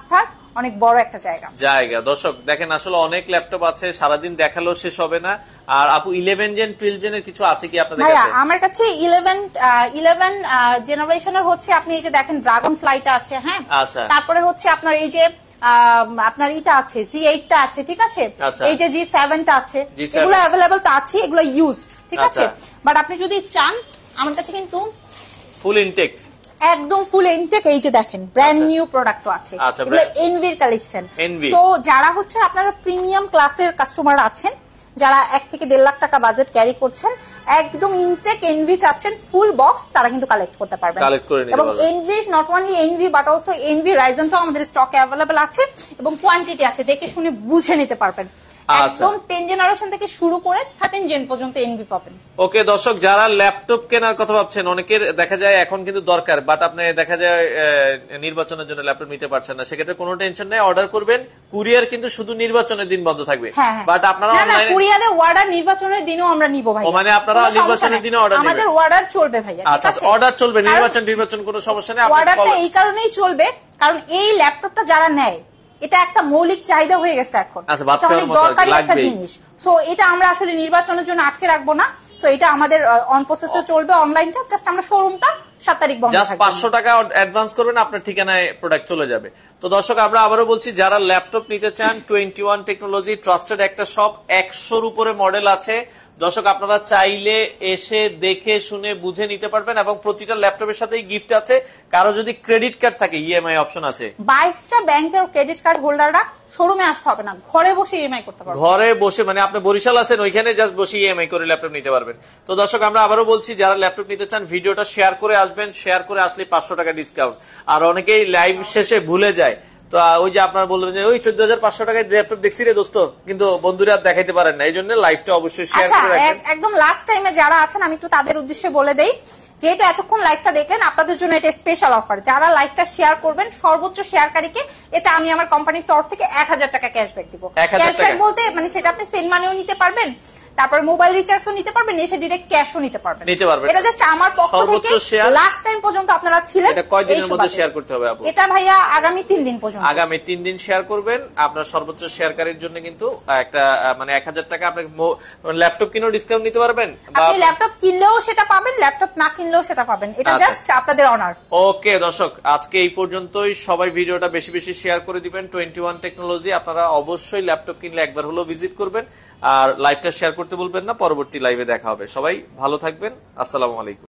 অনেক বড় একটা জায়গা জায়গা দর্শক দেখেন আসলে অনেক ল্যাপটপ আছে সারাদিন দেখালেও শেষ হবে না। আর আপু ইলেভেন জেন টুয়েলভ জেনের কিছু আছে কি আপনাদের কাছে? ভাইয়া আমার কাছে ইলেভেন ইলেভেন জেনারেশনের হচ্ছে আপনি এই যে দেখেন ড্রাগন ফ্লাইটা আছে, হ্যাঁ আচ্ছা তারপরে হচ্ছে আপনার এই যে আপনার ইটা আছে জি এইট টা আছে, ঠিক আছে, এই যে জি সেভেন টা আছে, এগুলো অ্যাভেলেবল তো আছে, এগুলো ইউজড, ঠিক আছে। বাট আপনি যদি চান আমার কাছে কিন্তু ফুল ইনটেক একদম ফুল ইনটেক এই যে দেখেন ব্র্যান্ড নিউ প্রোডাক্ট আছে, এগুলো এনভির কালেকশন। সো যারা হচ্ছে আপনারা প্রিমিয়াম ক্লাসের কাস্টমার আছেন, যারা এক থেকে দেড় লাখ টাকা বাজেট ক্যারি করছেন, একদম ইনটেক এনভি চাচ্ছেন ফুল বক্স, তারা কিন্তু কালেক্ট করতে পারবেন। এবং Envy not only Envy but also Envy রাইজেনটাও আমাদের স্টকে অ্যাভেলেবল আছে এবং কোয়ান্টিটি আছে, দেখে শুনে বুঝে নিতে পারবেন। একদম টেন জেনারেশন থেকে শুরু করে থার্টিন জেন পর্যন্ত এনভি পাবেন। ওকে দর্শক যারা ল্যাপটপ কেনার কথা ভাবছেন, অনেকের দেখা যায় এখন কিন্তু দরকার, বাট আপনি দেখা যায় নির্বাচনের জন্য ল্যাপটপ নিতে পারছেন না, সেক্ষেত্রে কোনো টেনশন নেই, অর্ডার করবেন। কুরিয়ার কিন্তু শুধু নির্বাচনের দিন বন্ধ থাকবে, বাট আপনারা অনলাইনে কুরিয়ারে অর্ডার নির্বাচনের দিনও আমরা নিব ভাই। মানে আপনারা নির্বাচনের দিনে অর্ডার নেবেন, আমাদের অর্ডার চলবে ভাইয়া। আচ্ছা অর্ডার চলবে, নির্বাচন নির্বাচন কোনো সমস্যা নেই। অর্ডারটা এই কারণেই চলবে কারণ এই ল্যাপটপটা যারা নেয় এটা একটা মৌলিক চাহিদা হয়ে গেছে এখন, অনেক দরকারি একটা জিনিস। সো এটা আমরা আসলে নির্বাচনের জন্য আটকে রাখবো না। সো এটা আমাদের অন প্রসেসে চলবে, অনলাইনটা জাস্ট আমরা শোরুমটা সাত তারিখ বন্ধ থাকবে, জাস্ট পাঁচশো টাকা অ্যাডভান্স করবেন, আপনার ঠিকানায় প্রোডাক্ট চলে যাবে। তো দর্শক আমরা আবারও বলছি, যারা ল্যাপটপ নিতে চান, টোয়েন্টি ওয়ান টেকনোলজি ট্রাস্টেড একটা শপ, একশোর উপরে মডেল আছে। দর্শক আপনারা চাইলে এসে দেখে শুনে বুঝে নিতে পারবেন এবং প্রতিটা ল্যাপটপের সাথেই গিফট আছে। কারো যদি ক্রেডিট কার্ড থাকে ইএমআই অপশন আছে। বাইশটা ব্যাংকের ক্রেডিট কার্ড হোল্ডাররা শোরুমে আসতে হবে না, ঘরে বসে ইএমআই করতে পারবেন। ঘরে বসে মানে আপনি বরিশাল আছেন, ওইখানে জাস্ট বসে ইএমআই করে ল্যাপটপ নিতে পারবেন। তো দর্শক আমরা আবারও বলছি, যারা ল্যাপটপ নিতে চান ভিডিওটা শেয়ার করে আসবেন, শেয়ার করে আসলে পাঁচশো টাকা ডিসকাউন্ট। আর অনেকেই লাইভ শেষে ভুলে যায়, তো ওই যে আপনার বললেন যে ওই চোদ্দ হাজার পাঁচশো টাকায় ল্যাপটপ দেখছি রে দোস্ত, কিন্তু বন্ধুরা দেখাইতে পারেন না, এই জন্য লাইভটা অবশ্যই শেয়ার করে রাখবেন। একদম লাস্ট টাইমে যারা আছেন আমি একটু তাদের উদ্দেশ্যে বলে দেই, যেহেতু এতক্ষণ লাইভটা দেখলেন আপনাদের জন্য এটা স্পেশাল অফার। যারা লাইভটা শেয়ার করবেন সর্বোচ্চ শেয়ারকারীকে এটা আমি আমার কোম্পানির তরফ থেকে এক হাজার টাকা ক্যাশব্যাক দিব। ক্যাশব্যাক বলতে মানে সেটা আপনি সেন্ড মানিও নিতে পারবেন, তারপর মোবাইল রিচার্জও নিতে পারবেন, এসে ডিরেক্ট ক্যাশও নিতে পারবেন। এটা জাস্ট আমার পক্ষ থেকে লাস্ট টাইম পর্যন্ত আপনারা ছিলেন। এটা কয়দিনের মধ্যে শেয়ার করতে হবে আপু? এটা ভাইয়া আগামী তিন দিন পর্যন্ত, আগামী তিন দিন শেয়ার করবেন। আপনার সর্বোচ্চ শেয়ারকারীর জন্য কিন্তু একটা মানে এক হাজার টাকা আপনি ল্যাপটপ কিনেও ডিসকাউন্ট নিতে পারবেন। আপনি ল্যাপটপ কিনলেও সেটা পাবেন, ল্যাপটপ না কিনলেও সেটা পাবেন, এটা জাস্ট আপনাদের অনার। ওকে দর্শক আজকে এই পর্যন্তই, সবাই ভিডিওটা বেশি বেশি শেয়ার করে দিবেন। টোয়েন্টি ওয়ান টেকনোলজি আপনারা অবশ্যই ল্যাপটপ কিনলে একবার হলো ভিজিট করবেন, আর লাইভটা শেয়ার করতে বলবেন না। পরবর্তী লাইভে দেখা হবে, সবাই ভালো থাকবেন, আসসালামু আলাইকুম।